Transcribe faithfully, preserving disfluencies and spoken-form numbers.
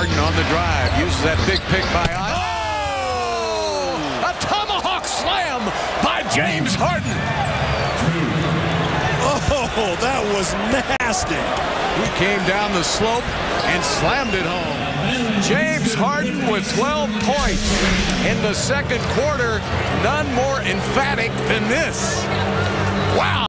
Harden on the drive. Uses that big pick by I. Oh! A tomahawk slam by James Harden. Oh, that was nasty. He came down the slope and slammed it home. James Harden with twelve points in the second quarter. None more emphatic than this. Wow.